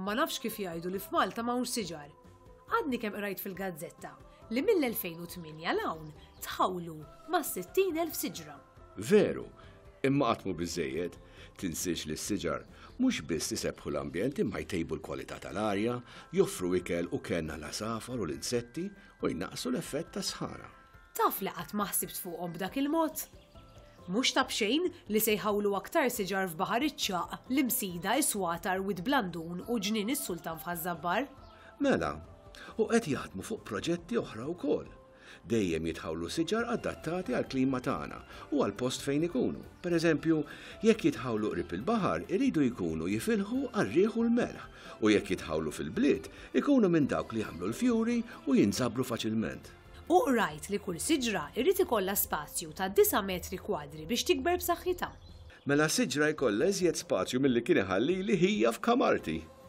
Ma nafx kif jgħidu li f'Malta m'hawnx siġar. Għadni kemm qrajt fil-gazzetta li mill-2008 l-hawn tħawlu ma' 60,000 siġra. Veru, imma qatmu biżejjed, tinsiex li s-siġar mhux biss isebħu l-ambjent imma jtejbu l-kwalità tal-arja, joffru ikel u kenna l-asafar u l-insetti u jnaqsu l-effett ta' sħara. Taf li qatt ma ħsibt fuqhom b'dak il-mod? Mhux ta' bxejn li se jħawlu aktar siġar f'Baħar iċ-Ċaq, l-Imsida, is-Swatar, Wid Blandun u ġnien is-Sultan f'Ħażabbar? Mela, u qed jaħdmu fuq proġetti oħra wkoll. Dejjem jitħawlu siġar adattati għal klima tagħna u għal post fejn ikunu. Pereżempju, jekk jitħawlu qrib il-baħar iridu jkunu jifilħu għar-riħ u l-melħ u jekk jitħawlu fil-bliet ikunu minn dawk li jagħmlu l-fjuri u jinżabru faċilment. U rajt li kull siġra irrid ikollha spazju ta' 9 metri kwadri biex tikber b'saħħitha. Mela siġra jkollha iżjed spazju milli kien iħalli li hija f'kamarti.